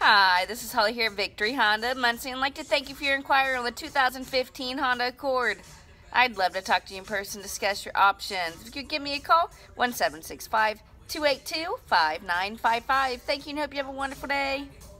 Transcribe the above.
Hi, this is Holly here at Victory Honda Muncie. I'd like to thank you for your inquiry on the 2015 Honda Accord. I'd love to talk to you in person, discuss your options. If you could give me a call, 1765-282-5955. Thank you and hope you have a wonderful day.